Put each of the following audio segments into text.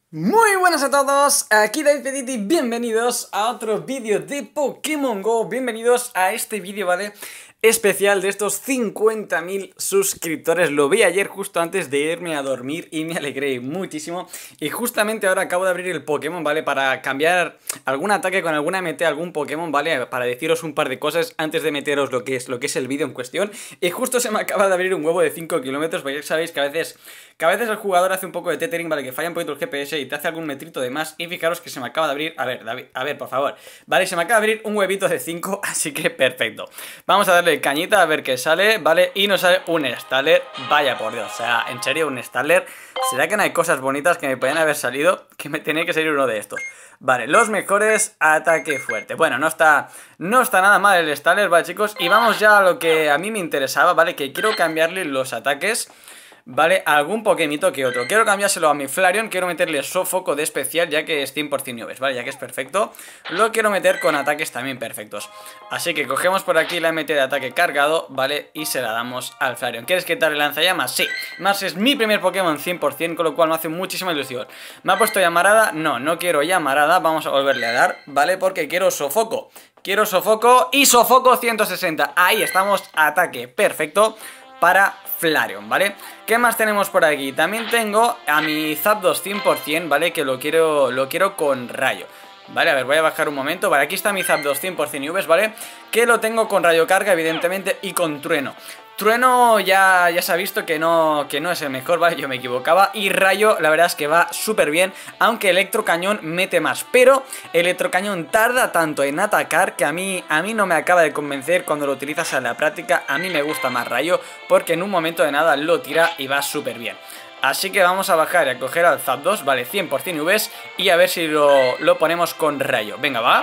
Muy buenas a todos, aquí David Petiti, bienvenidos a otro vídeo de Pokémon GO, bienvenidos a este vídeo, ¿vale? Especial de estos 50.000 suscriptores. Lo vi ayer justo antes de irme a dormir y me alegré muchísimo. Y justamente ahora acabo de abrir el Pokémon, ¿vale? Para cambiar algún ataque con alguna MT, algún Pokémon, ¿vale? Para deciros un par de cosas antes de meteros lo que es el vídeo en cuestión. Y justo se me acaba de abrir un huevo de 5 kilómetros, porque ya sabéis que a veces el jugador hace un poco de tethering, ¿vale? Que falla un poquito el GPS y te hace algún metrito de más. Y fijaros que se me acaba de abrir, a ver, David, a ver, por favor. Vale, se me acaba de abrir un huevito de 5, así que perfecto. Vamos a darle cañita a ver qué sale, ¿vale? Y nos sale un Starler, vaya por Dios, o sea, en serio, un Starler. ¿Será que no hay cosas bonitas que me podían haber salido? Que me tenía que salir uno de estos. Vale, los mejores, ataque fuerte. Bueno, no está nada mal el Starler, ¿vale, chicos? Y vamos ya a lo que a mí me interesaba, ¿vale? Que quiero cambiarle los ataques, ¿vale? Algún Pokémito que otro. Quiero cambiárselo a mi Flareon. Quiero meterle Sofoco de especial, ya que es 100% Nubes, ¿vale? Ya que es perfecto. Lo quiero meter con ataques también perfectos. Así que cogemos por aquí la MT de ataque cargado, ¿vale? Y se la damos al Flareon. ¿Quieres quitarle lanzallamas? Sí. Más es mi primer Pokémon 100%, con lo cual me hace muchísima ilusión. ¿Me ha puesto llamarada? No, no quiero llamarada. Vamos a volverle a dar, ¿vale? Porque quiero Sofoco. Quiero Sofoco y Sofoco 160. Ahí estamos, ataque perfecto para Flareon, ¿vale? ¿Qué más tenemos por aquí? También tengo a mi Zapdos 100%, ¿vale? Que lo quiero con rayo. Vale, a ver, voy a bajar un momento. Vale, aquí está mi Zapdos 100% UVs, ¿vale? Que lo tengo con rayo carga, evidentemente, y con trueno. Trueno ya se ha visto que no es el mejor, ¿vale? Yo me equivocaba. Y rayo, la verdad es que va súper bien, aunque electrocañón mete más. Pero electrocañón tarda tanto en atacar que a mí no me acaba de convencer cuando lo utilizas en la práctica. A mí me gusta más rayo, porque en un momento de nada lo tira y va súper bien. Así que vamos a bajar y a coger al Zapdos, vale, 100% Vs, y a ver si lo ponemos con rayo. Venga, va.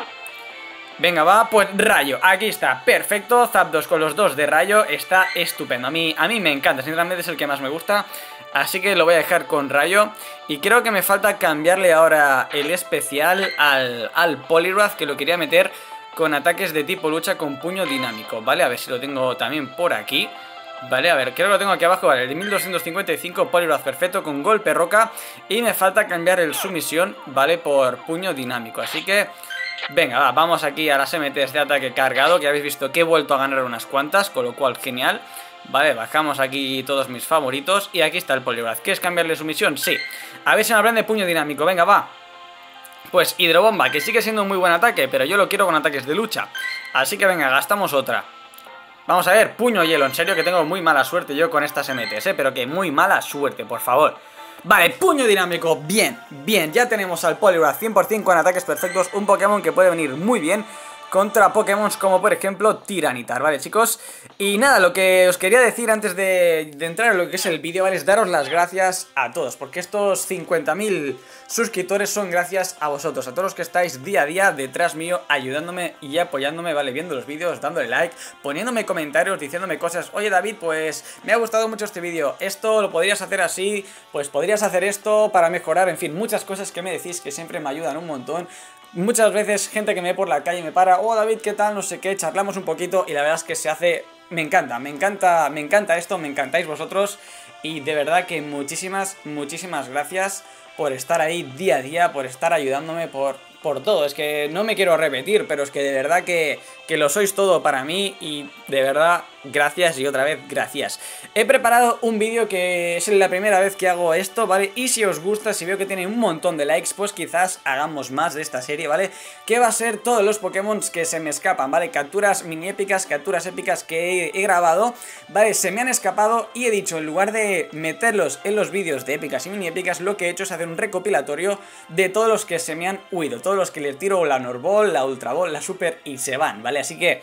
Venga, va, pues rayo, aquí está, perfecto. Zapdos con los dos de rayo, está estupendo. A mí me encanta, sinceramente es el que más me gusta. Así que lo voy a dejar con rayo. Y creo que me falta cambiarle ahora el especial al Poliwrath, que lo quería meter con ataques de tipo lucha con puño dinámico, ¿vale? A ver si lo tengo también por aquí. Vale, a ver, creo que lo tengo aquí abajo, vale, el de 1255, Poliwrath perfecto con golpe roca. Y me falta cambiar el sumisión, ¿vale? Por puño dinámico, así que... venga, va, vamos aquí a las MTs de ataque cargado, que habéis visto que he vuelto a ganar unas cuantas, con lo cual genial. Vale, bajamos aquí todos mis favoritos y aquí está el Poliwrath. ¿Quieres cambiarle su misión? Sí. A ver si me hablan de puño dinámico, venga, va. Pues hidrobomba, que sigue siendo un muy buen ataque, pero yo lo quiero con ataques de lucha. Así que venga, gastamos otra. Vamos a ver, puño hielo, en serio que tengo muy mala suerte yo con estas MTs, pero que muy mala suerte, por favor. Vale, puño dinámico, bien, bien, ya tenemos al Poliwrath 100% con ataques perfectos, un Pokémon que puede venir muy bien contra Pokémon como por ejemplo Tiranitar, ¿vale, chicos? Y nada, lo que os quería decir antes de entrar en lo que es el vídeo, ¿vale? Es daros las gracias a todos, porque estos 50.000 suscriptores son gracias a vosotros, a todos los que estáis día a día detrás mío, ayudándome y apoyándome, ¿vale? Viendo los vídeos, dándole like, poniéndome comentarios, diciéndome cosas. Oye, David, pues me ha gustado mucho este vídeo, esto lo podrías hacer así, pues podrías hacer esto para mejorar, en fin, muchas cosas que me decís que siempre me ayudan un montón. Muchas veces gente que me ve por la calle me para, oh David, ¿qué tal? No sé qué, charlamos un poquito y la verdad es que se hace... me encanta esto, me encantáis vosotros y de verdad que muchísimas gracias por estar ahí día a día, por estar ayudándome, por todo. Es que no me quiero repetir, pero es que de verdad que lo sois todo para mí y de verdad gracias y otra vez gracias. He preparado un vídeo que es la primera vez que hago esto, ¿vale? Y si os gusta, si veo que tiene un montón de likes, pues quizás hagamos más de esta serie, ¿vale? Que va a ser todos los Pokémon que se me escapan, ¿vale? Capturas mini épicas, capturas épicas que he grabado, ¿vale? Se me han escapado y he dicho, en lugar de meterlos en los vídeos de épicas y mini épicas, lo que he hecho es hacer un recopilatorio de todos los que se me han huido, todos los que les tiro la Norball, la Ultra Ball, la Super y se van, ¿vale? Así que...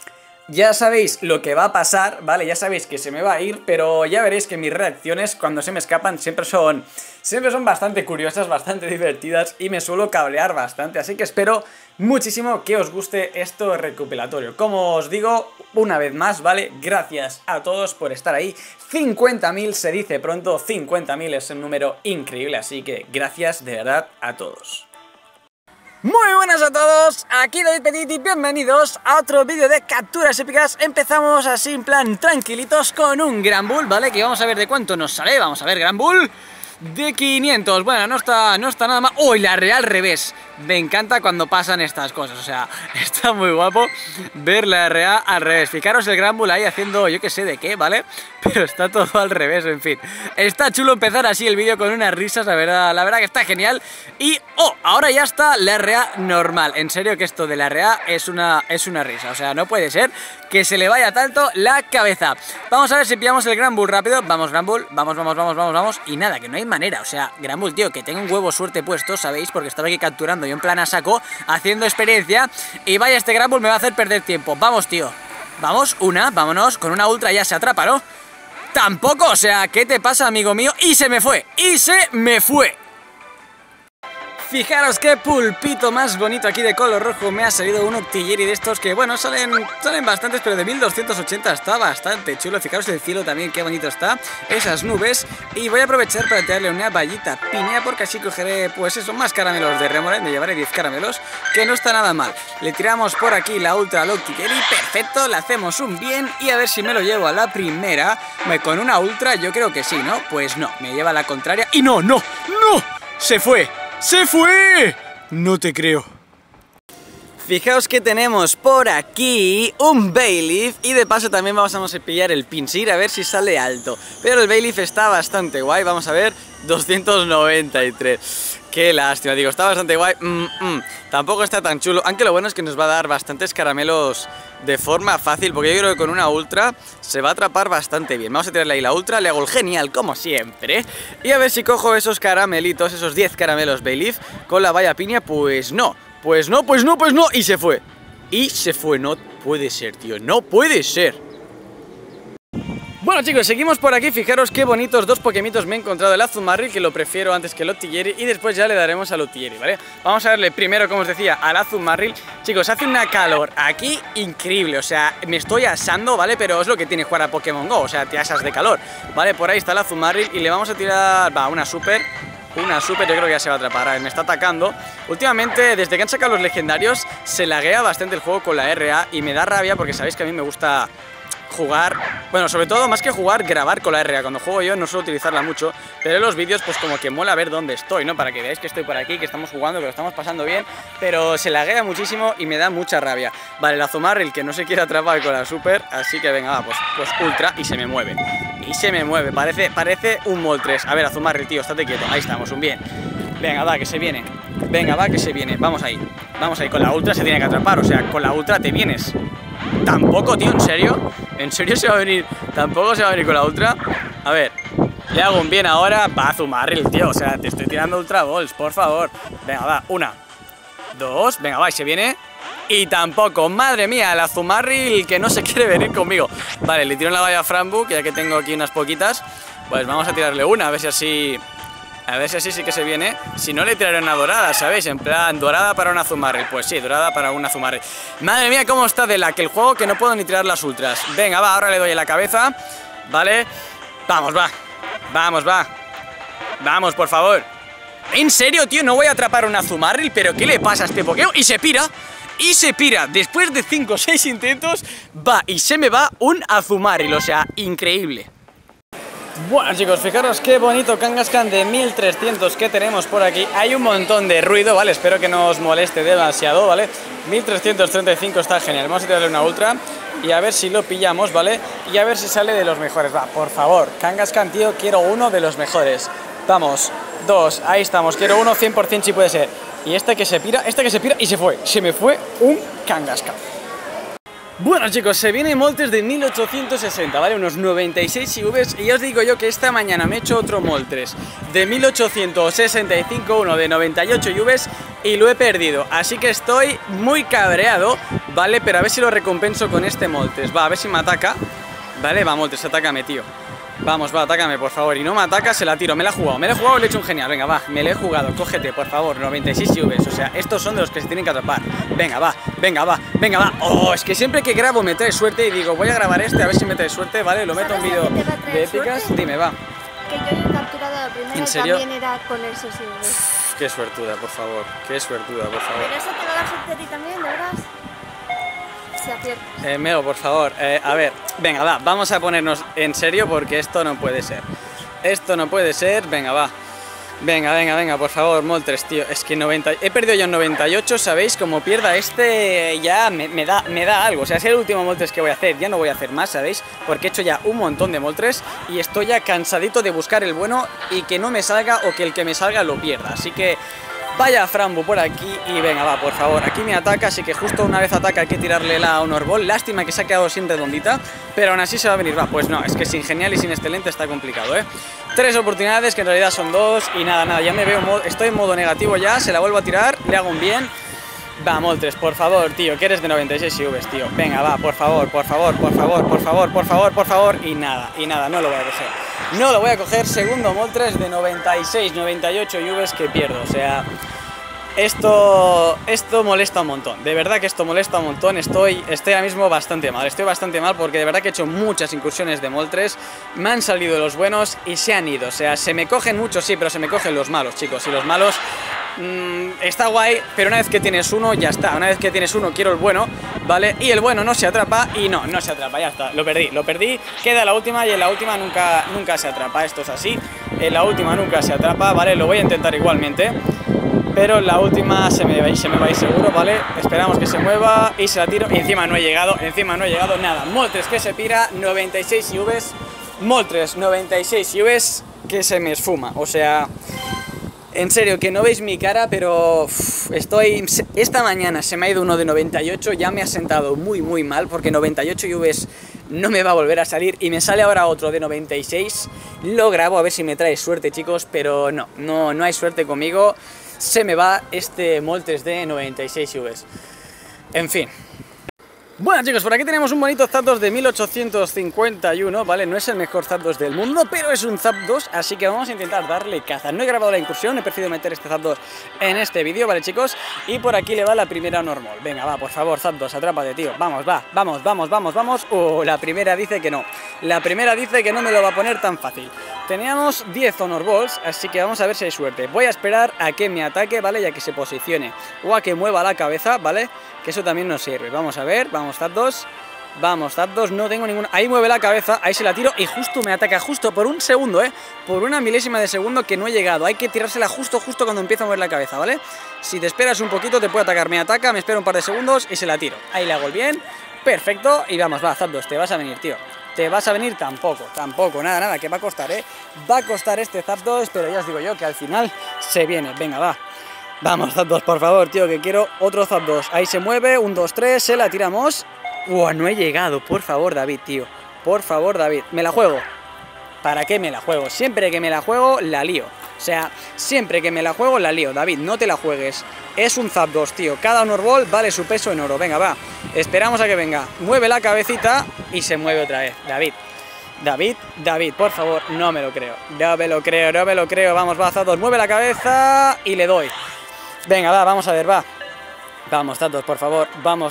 ya sabéis lo que va a pasar, ¿vale? Ya sabéis que se me va a ir, pero ya veréis que mis reacciones cuando se me escapan siempre son bastante curiosas, bastante divertidas y me suelo cabrear bastante, así que espero muchísimo que os guste este recopilatorio. Como os digo, una vez más, ¿vale? Gracias a todos por estar ahí. 50.000 se dice pronto, 50.000 es un número increíble, así que gracias de verdad a todos. Muy buenas a todos, aquí David Petiti, bienvenidos a otro vídeo de capturas épicas. Empezamos así en plan tranquilitos con un Granbull, ¿vale? Que vamos a ver de cuánto nos sale, vamos a ver Granbull. de 500. Bueno, no está nada mal. ¡Oh, y la RA al revés! Me encanta cuando pasan estas cosas. O sea, está muy guapo ver la RA al revés. Fijaros el Gran Bull ahí haciendo yo que sé de qué, ¿vale? Pero está todo al revés, en fin. Está chulo empezar así el vídeo con unas risas, la verdad que está genial. Y, ¡oh! Ahora ya está la RA normal. En serio que esto de la RA es una risa. O sea, no puede ser que se le vaya tanto la cabeza. Vamos a ver si pillamos el Gran Bull rápido. Vamos, Gran Bull, vamos. Y nada, que no hay manera. O sea, Gran Bull, tío, que tengo un huevo suerte puesto, ¿sabéis? Porque estaba aquí capturando yo en plan a saco, haciendo experiencia. Y vaya, este Gran Bull me va a hacer perder tiempo. Vamos, tío. Vamos, vámonos. Con una ultra ya se atrapa, ¿no? Tampoco, o sea, ¿qué te pasa, amigo mío? Y se me fue. Fijaros qué pulpito más bonito aquí de color rojo. Me ha salido un Octillery de estos que, bueno, salen bastantes, pero de 1280 está bastante chulo. Fijaros el cielo también, qué bonito está, esas nubes. Y voy a aprovechar para tirarle una vallita piña, porque así cogeré, pues eso, más caramelos de Remoraid. Me llevaré 10 caramelos, que no está nada mal. Le tiramos por aquí la ultra al Octillery, perfecto, le hacemos un bien. Y a ver si me lo llevo a la primera. Con una ultra yo creo que sí, ¿no? Pues no, me lleva a la contraria. Y no, se fue. ¡Se fue! No te creo. Fijaos que tenemos por aquí un Bayleef y de paso también vamos a pillar el Pinsir a ver si sale alto. Pero el Bayleef está bastante guay, vamos a ver, 293. Qué lástima, digo, está bastante guay. Tampoco está tan chulo, aunque lo bueno es que nos va a dar bastantes caramelos de forma fácil, porque yo creo que con una ultra se va a atrapar bastante bien. Vamos a tirarle ahí la ultra, le hago el genial como siempre. Y a ver si cojo esos caramelitos, esos 10 caramelos Bayleef con la valla piña. Pues no. Y se fue. No puede ser, tío, no puede ser. Bueno, chicos, seguimos por aquí. Fijaros qué bonitos dos Pokémitos me he encontrado. El Azumarill, que lo prefiero antes que el Octillery, y después ya le daremos al Octillery, ¿vale? Vamos a darle primero, como os decía, al Azumarill. Chicos, hace una calor aquí increíble. O sea, me estoy asando, ¿vale? Pero es lo que tiene jugar a Pokémon GO. O sea, te asas de calor, ¿vale? Por ahí está el Azumarill y le vamos a tirar, una super, yo creo que ya se va a atrapar. Me está atacando. Últimamente, desde que han sacado los legendarios, se laguea bastante el juego con la RA y me da rabia porque sabéis que a mí me gusta jugar, bueno, sobre todo más que jugar, grabar con la RA. Cuando juego yo no suelo utilizarla mucho, pero en los vídeos pues como que mola ver dónde estoy, ¿no? Para que veáis que estoy por aquí, que estamos jugando, que lo estamos pasando bien, pero se laguea muchísimo y me da mucha rabia. Vale, el Azumarill que no se quiere atrapar con la super, así que venga, pues ultra y se me mueve. Parece un Moltres. A ver, Azumarill, tío, estate quieto. Ahí estamos, un bien. Venga, va, que se viene. Vamos ahí, con la ultra se tiene que atrapar, o sea, con la ultra te vienes. Tampoco, tío, ¿en serio? ¿En serio se va a venir? ¿Tampoco se va a venir con la ultra? A ver, le hago un bien ahora. Va, Azumarill, tío, o sea, te estoy tirando ultra balls, por favor. Venga, va, 1, 2, venga, va, y se viene. Y tampoco, madre mía, el Azumarill que no se quiere venir conmigo. Vale, le tiro en la valla a Frambu, que ya que tengo aquí unas poquitas, pues vamos a tirarle una, a ver si así sí que se viene. Si no, le tiraré una dorada, ¿sabéis? En plan, dorada para un Azumarill. Pues sí, dorada para un Azumarill. Madre mía, cómo está de lag el juego, que no puedo ni tirar las ultras. Venga, va, ahora le doy en la cabeza. Vale, vamos, va. Vamos, por favor. ¿En serio, tío? No voy a atrapar un Azumarill, pero ¿qué le pasa a este Pokémon? Y se pira. Después de 5 o 6 intentos, va y se me va un Azumarill. O sea, increíble. Bueno, chicos, fijaros qué bonito Kangaskhan de 1300 que tenemos por aquí. Hay un montón de ruido, ¿vale? Espero que no os moleste demasiado, ¿vale? 1335 está genial. Vamos a tirarle una ultra y a ver si lo pillamos, ¿vale? Y a ver si sale de los mejores. Va, por favor, Kangaskhan, tío, quiero uno de los mejores. Vamos, 2, ahí estamos. Quiero uno 100% si puede ser. Y este que se pira y se fue. Se me fue un Kangaskhan. Bueno, chicos, se viene Moltres de 1860, ¿vale? Unos 96 IVs. Y ya os digo yo que esta mañana me he hecho otro Moltres de 1865, uno de 98 IVs, y lo he perdido. Así que estoy muy cabreado, ¿vale? Pero a ver si lo recompenso con este Moltres. Va, a ver si me ataca. Vale, va, Moltres, atácame, tío. Vamos, va, atácame, por favor. Y no me ataca, se la tiro. Me la he jugado y le he hecho un genial. Venga, va, me la he jugado. Cógete, por favor, 96 IVs. O sea, estos son de los que se tienen que atrapar. Venga, va. Oh, es que siempre que grabo me trae suerte y digo, voy a grabar este a ver si me trae suerte, ¿vale? Lo meto en vídeo de épicas. Dime, va. Que yo he capturado la primera. ¿En serio? También era con esos IVs. Qué suertuda, por favor. Qué suertuda, por favor. Pero eso te lo da suerte a ti también, ¿de verdad? Se acierta. Meo, por favor, a ver, venga, va, vamos a ponernos en serio porque esto no puede ser. Venga, va. Venga, venga, venga, por favor, Moltres, tío. Es que 90... He perdido yo en 98, ¿sabéis? Como pierda este ya me da algo. O sea, es el último Moltres que voy a hacer. Ya no voy a hacer más, ¿sabéis? Porque he hecho ya un montón de Moltres y estoy ya cansadito de buscar el bueno y que no me salga o que el que me salga lo pierda. Así que vaya Frambu por aquí y venga, va, por favor. Aquí me ataca, así que justo una vez ataca hay que tirarle la Honor Ball. Lástima que se ha quedado sin redondita, pero aún así se va a venir. Va, pues no, es que sin genial y sin excelente está complicado, ¿eh? 3 oportunidades, que en realidad son 2 y nada, ya me veo, estoy en modo negativo ya, se la vuelvo a tirar, le hago un bien. Va, Moltres, por favor, tío, que eres de 96 IVs, tío. Venga, va, por favor, por favor, por favor, por favor, por favor, por favor. Y nada, no lo voy a coger. No lo voy a coger, segundo Moltres de 96, 98 IVs que pierdo, o sea... Esto molesta un montón, de verdad que esto molesta un montón, estoy ahora mismo bastante mal, porque de verdad que he hecho muchas incursiones de Moltres, me han salido los buenos y se han ido, o sea, se me cogen muchos, sí, pero se me cogen los malos, chicos, y los malos está guay, pero una vez que tienes uno, ya está, una vez que tienes uno, quiero el bueno, ¿vale? Y el bueno no se atrapa y no se atrapa, ya está, lo perdí, queda la última y en la última nunca se atrapa, esto es así, en la última nunca se atrapa, ¿vale? Lo voy a intentar igualmente. Pero la última se me va a ir seguro, ¿vale? Esperamos que se mueva y se la tiro. Y encima no he llegado, nada. Moltres que se pira, 96 IVs. Moltres, 96 IVs que se me esfuma. O sea, en serio, que no veis mi cara, pero esta mañana se me ha ido uno de 98, ya me ha sentado muy mal, porque 98 IVs no me va a volver a salir y me sale ahora otro de 96. Lo grabo a ver si me trae suerte, chicos, pero no hay suerte conmigo. Se me va este Moltres de 96 IVs. En fin. Bueno, chicos, por aquí tenemos un bonito Zapdos de 1851, ¿vale? No es el mejor Zapdos del mundo, pero es un Zapdos, así que vamos a intentar darle caza. No he grabado la incursión, he preferido meter este Zapdos en este vídeo, ¿vale, chicos? Y por aquí le va la primera normal. Venga, va, por favor, Zapdos, atrápate, tío. Vamos, va, vamos. La primera dice que no. La primera dice que no me lo va a poner tan fácil. Teníamos 10 Honor Balls, así que vamos a ver si hay suerte. Voy a esperar a que me ataque, ¿vale? Y a que se posicione. O a que mueva la cabeza, ¿vale? Que eso también nos sirve. Vamos a ver, vamos Zapdos, no tengo ninguna... Ahí mueve la cabeza, ahí se la tiro y justo me ataca, justo por un segundo, por una milésima de segundo que no he llegado. Hay que tirársela justo cuando empieza a mover la cabeza, ¿vale? Si te esperas un poquito te puede atacar, me ataca, me espero un par de segundos y se la tiro. Ahí le hago el bien, perfecto, y vamos, va, Zapdos, te vas a venir, tío. Te vas a venir tampoco, nada, que va a costar, va a costar este Zapdos, pero ya os digo yo que al final se viene, venga, va. Vamos, Zapdos, por favor, tío, que quiero otro Zapdos. Ahí se mueve, 1, 2, 3, se la tiramos. No he llegado, por favor, David, tío. Por favor, David, me la juego. ¿Para qué me la juego? Siempre que me la juego, la lío. O sea, siempre que me la juego, la lío. David, no te la juegues. Es un Zapdos, tío. Cada Honor Ball vale su peso en oro. Venga, va. Esperamos a que venga. Mueve la cabecita y se mueve otra vez. David, por favor, no me lo creo. No me lo creo. Vamos, va, Zapdos, mueve la cabeza y le doy. Venga, va, vamos a ver, va. Vamos, Zapdos, por favor.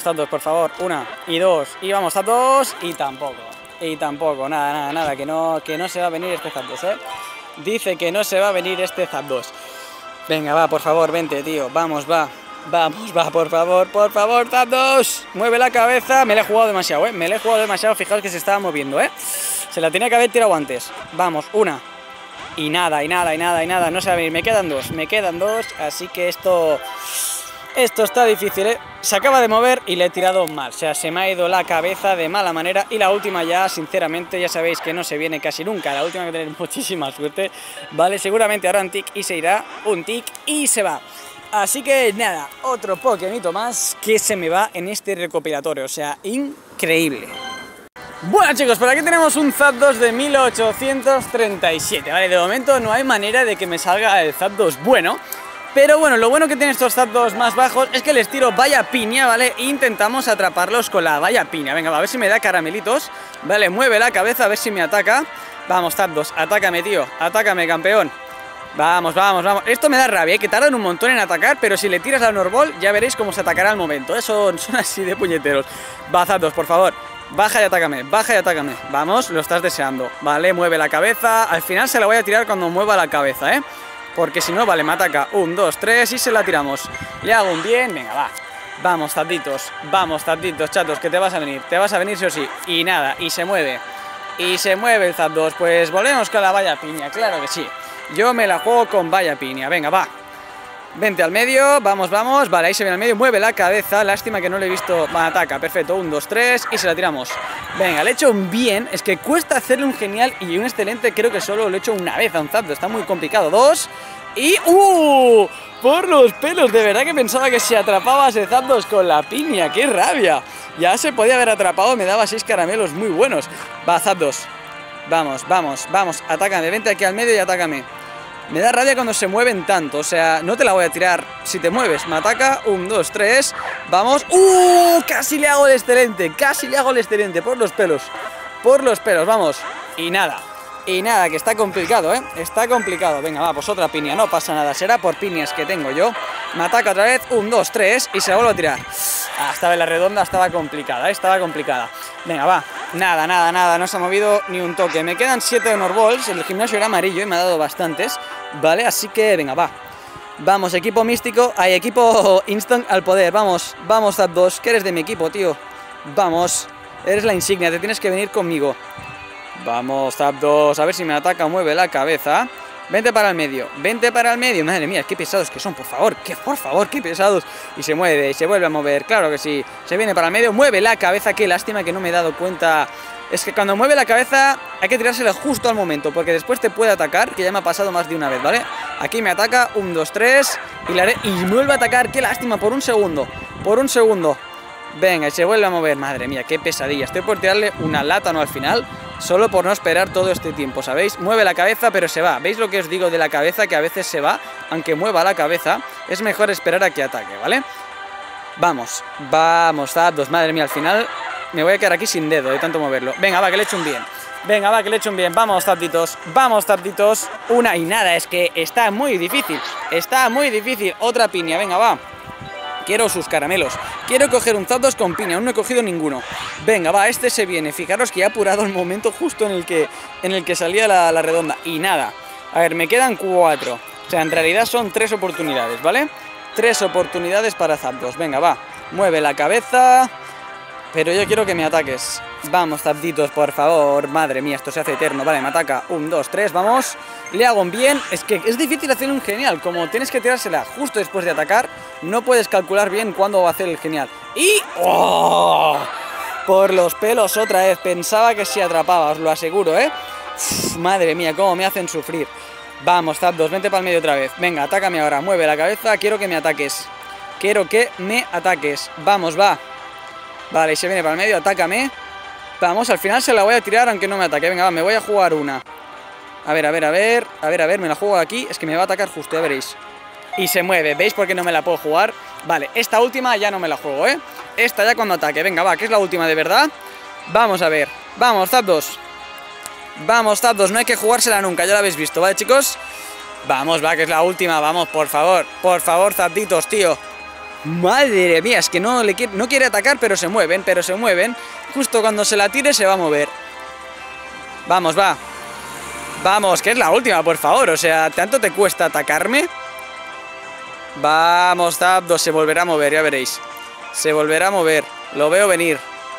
1 y 2. Y vamos, Zapdos. Y tampoco. Nada. Que no se va a venir este Zapdos, Dice que no se va a venir este Zapdos. Venga, va, por favor, vente, tío. Vamos, va, por favor, Zapdos. Mueve la cabeza. Me la he jugado demasiado, Fijaos que se estaba moviendo, Se la tenía que haber tirado antes. Vamos, 1. Y nada, no se va a venir, me quedan dos, así que esto está difícil, Se acaba de mover y le he tirado mal, o sea, se me ha ido la cabeza de mala manera. Y la última ya, sinceramente, ya sabéis que no se viene casi nunca, la última hay que tener muchísima suerte, ¿vale? Seguramente hará un tic y se irá, un tic y se va. Así que nada, otro Pokémonito más que se me va en este recopilatorio, o sea, increíble. Bueno, chicos, por aquí tenemos un Zapdos de 1837, ¿vale? De momento no hay manera de que me salga el Zapdos bueno, pero bueno, lo bueno que tienen estos Zapdos más bajos es que les tiro valla piña, ¿vale? E intentamos atraparlos con la valla piña. Venga, va, a ver si me da caramelitos, ¿vale? Mueve la cabeza a ver si me ataca. Vamos, Zapdos, atácame, tío, atácame, campeón. Vamos. Esto me da rabia, que tardan un montón en atacar, pero si le tiras al Norbol ya veréis cómo se atacará al momento, Son así de puñeteros. Va, Zapdos, por favor. Baja y atácame. Vamos, lo estás deseando. Vale, mueve la cabeza. Al final se la voy a tirar cuando mueva la cabeza, Porque si no, vale, me ataca. 1, 2, 3 y se la tiramos. Le hago un bien, venga, va. Vamos, Zapditos, chatos, que te vas a venir sí o sí. Y nada, y se mueve el Zapdos. Pues volvemos con la valla piña, claro que sí. Yo me la juego con vaya piña. Venga, va. Vente al medio, vamos, vamos. Vale, ahí se viene al medio, mueve la cabeza. Lástima que no le he visto. Va, ataca, perfecto, 1, 2, 3 y se la tiramos. Venga, le he hecho un bien. Es que cuesta hacerle un genial y un excelente. Creo que solo lo he hecho una vez a un Zapdos. Está muy complicado, 2 y... por los pelos, de verdad que pensaba que si atrapaba a ese Zapdos con la piña. ¡Qué rabia! Ya se podía haber atrapado, me daba 6 caramelos muy buenos. Va, Zapdos. Vamos, vamos, vamos, atácame, vente aquí al medio y atácame. Me da rabia cuando se mueven tanto, o sea, no te la voy a tirar si te mueves. Me ataca, 1, 2, 3, vamos. Casi le hago el excelente, casi le hago el excelente, por los pelos, vamos. Y nada, que está complicado, está complicado. Venga, va, pues otra piña, no pasa nada, será por piñas que tengo yo. Me ataca otra vez, 1, 2, 3 y se la vuelvo a tirar. Estaba en la redonda, estaba complicada, Venga, va, nada, no se ha movido ni un toque. Me quedan 7 Honor Balls, el gimnasio era amarillo y me ha dado bastantes, ¿vale? Así que, venga, va. Vamos, equipo místico, hay equipo instant al poder, vamos, Zapdos, que eres de mi equipo, tío. Vamos, eres la insignia, te tienes que venir conmigo. Vamos, Zapdos, a ver si me ataca, mueve la cabeza. Vente para el medio, madre mía, qué pesados que son, por favor, qué pesados. Y se mueve, y se vuelve a mover, claro que sí. Se viene para el medio, mueve la cabeza, qué lástima que no me he dado cuenta. Es que cuando mueve la cabeza hay que tirársela justo al momento, porque después te puede atacar, que ya me ha pasado más de una vez, ¿vale? Aquí me ataca, 1, 2, 3, y le haré, y vuelve a atacar, qué lástima, por un segundo. Venga, y se vuelve a mover, madre mía, qué pesadilla. Estoy por tirarle una Látano al final, solo por no esperar todo este tiempo, ¿sabéis? Mueve la cabeza, pero se va. ¿Veis lo que os digo de la cabeza? Que a veces se va, aunque mueva la cabeza, es mejor esperar a que ataque, ¿vale? Vamos, Zapdos, madre mía, al final me voy a quedar aquí sin dedo de tanto moverlo. Venga, va, que le echo un bien. Vamos, Zapditos. Una y nada, es que está muy difícil. Otra piña, venga, va. Quiero sus caramelos. Quiero coger un Zapdos con piña. Aún no he cogido ninguno. Venga, va, este se viene. Fijaros que he apurado el momento justo en el que salía la redonda. Y nada. A ver, me quedan 4. O sea, en realidad son 3 oportunidades, ¿vale? 3 oportunidades para Zapdos. Venga, va. Mueve la cabeza. Pero yo quiero que me ataques. Vamos, Zapditos, por favor. Madre mía, esto se hace eterno. Vale, me ataca. 1, 2, 3, vamos. Le hago un bien. Es que es difícil hacer un genial. Como tienes que tirársela justo después de atacar, no puedes calcular bien cuándo va a hacer el genial. Y... ¡oh! Por los pelos otra vez. Pensaba que si atrapaba, os lo aseguro, ¿eh? Uf, madre mía, cómo me hacen sufrir. Vamos, Zapdos, vente para el medio otra vez. Venga, atácame ahora. Mueve la cabeza. Quiero que me ataques. Vamos, va. Vale, y se viene para el medio, atácame. Vamos, al final se la voy a tirar aunque no me ataque. Venga, va, me voy a jugar una. A ver, me la juego aquí. Es que me va a atacar justo, ya veréis. Y se mueve, ¿veis por qué no me la puedo jugar? Vale, esta última ya no me la juego, ¿eh? Esta ya cuando ataque, venga, va, que es la última de verdad. Vamos a ver, vamos, Zapdos, no hay que jugársela nunca, ya lo habéis visto, ¿vale, chicos? Vamos, va, que es la última, vamos, por favor, Zapditos, tío. Madre mía, es que no quiere atacar, pero se mueven. Justo cuando se la tire se va a mover. Vamos, va. Vamos, que es la última, por favor. O sea, ¿tanto te cuesta atacarme? Vamos, Zapdos, se volverá a mover, ya veréis. Lo veo venir.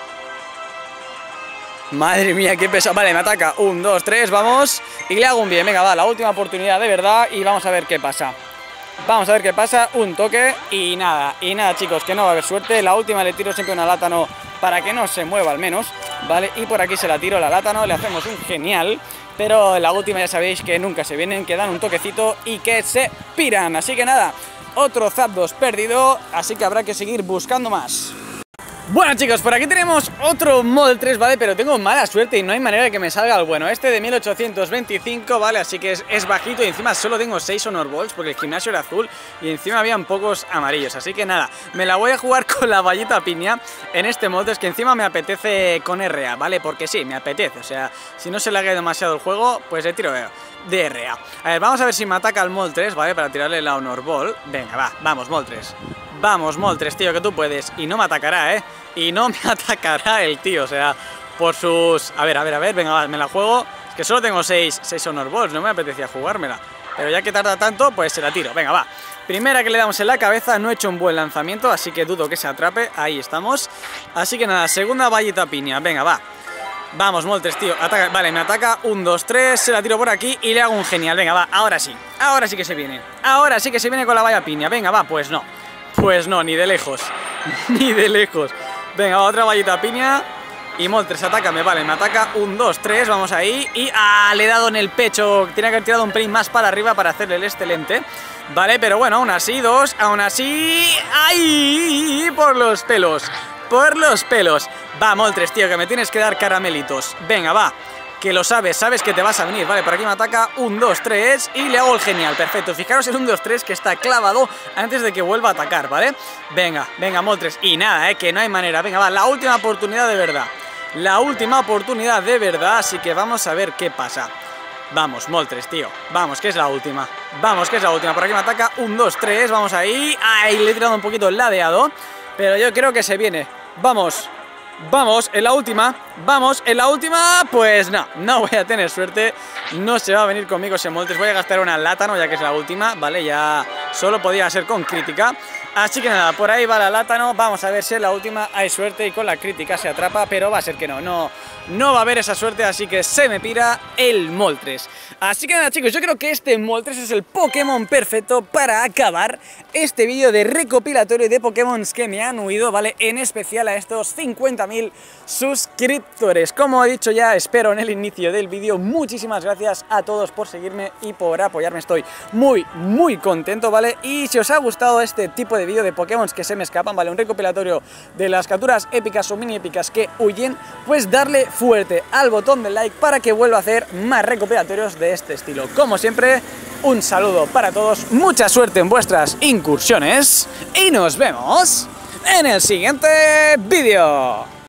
Madre mía, qué pesado. Vale, me ataca, 1, 2, 3, vamos. Y le hago un bien, venga, va, la última oportunidad de verdad. Y vamos a ver qué pasa. Un toque y nada, chicos, que no va a haber suerte. La última le tiro siempre una Látano para que no se mueva al menos, ¿vale? Y por aquí se la tiro la Látano, le hacemos un genial. Pero la última ya sabéis que nunca se vienen, que dan un toquecito y que se piran. Así que nada, otro Zapdos perdido, así que habrá que seguir buscando más. Bueno, chicos, por aquí tenemos otro Moltres, ¿vale? Pero tengo mala suerte y no hay manera de que me salga el bueno. Este de 1825, ¿vale? Así que es bajito y encima solo tengo 6 Honor Balls porque el gimnasio era azul y encima habían pocos amarillos. Así que nada, me la voy a jugar con la vallita piña en este Moltres, que encima me apetece con RA, ¿vale? Porque sí, me apetece. O sea, si no se le haga demasiado el juego, pues le tiro de RA. A ver, vamos a ver si me ataca el Moltres, ¿vale? Para tirarle la Honor Ball. Venga, va, vamos, Moltres. Vamos, Moltres, tío, que tú puedes. Y no me atacará, ¿eh? Y no me atacará el tío, o sea, por sus... A ver, venga, va, me la juego. Es que solo tengo 6 Honor Balls, no me apetecía jugármela. Pero ya que tarda tanto, pues se la tiro. Venga, va. Primera que le damos en la cabeza, no he hecho un buen lanzamiento, así que dudo que se atrape. Ahí estamos. Así que nada, segunda vallita piña, venga, va. Vamos, Moltres, tío, ataca, vale, me ataca, 1, 2, 3, se la tiro por aquí y le hago un genial, venga, va, ahora sí que se viene, ahora sí que se viene con la valla piña, venga, va, pues no, ni de lejos, ni de lejos, venga, va, otra vallita piña y Moltres, atácame, vale, me ataca, 1, 2, 3, vamos ahí y, le he dado en el pecho, tenía que haber tirado un pelín más para arriba para hacerle el excelente, vale, pero bueno, aún así, aún así, ¡ay! Por los pelos. Va, Moltres, tío, que me tienes que dar caramelitos. Venga, va, que lo sabes que te vas a venir. Vale, por aquí me ataca, 1, 2, 3 y le hago el genial, perfecto. Fijaros el 1, 2, 3 que está clavado antes de que vuelva a atacar, ¿vale? Venga, Moltres, y nada, que no hay manera. Venga, va, la última oportunidad de verdad. Así que vamos a ver qué pasa. Vamos, Moltres, tío, vamos, que es la última. Por aquí me ataca, 1, 2, 3, vamos ahí. Ay, le he tirado un poquito el ladeado, pero yo creo que se viene. Vamos, en la última, pues no voy a tener suerte, no se va a venir conmigo ese Moltres, voy a gastar una Látano ya que es la última, vale, ya solo podía ser con crítica, así que nada, por ahí va la Látano, vamos a ver si es la última, hay suerte y con la crítica se atrapa, pero va a ser que no va a haber esa suerte, así que se me pira el Moltres. Así que nada, chicos, yo creo que este Moltres es el Pokémon perfecto para acabar este vídeo de recopilatorio de Pokémon que me han huido, ¿vale? En especial a estos 50.000 suscriptores. Como he dicho ya, espero en el inicio del vídeo, muchísimas gracias a todos por seguirme y por apoyarme, estoy muy contento, ¿vale? Y si os ha gustado este tipo de vídeo de Pokémon que se me escapan, ¿vale? Un recopilatorio de las capturas épicas o mini épicas que huyen, pues darle fuerte al botón de like para que vuelva a hacer más recopilatorios de este estilo. Como siempre, un saludo para todos, mucha suerte en vuestras incursiones y nos vemos en el siguiente vídeo.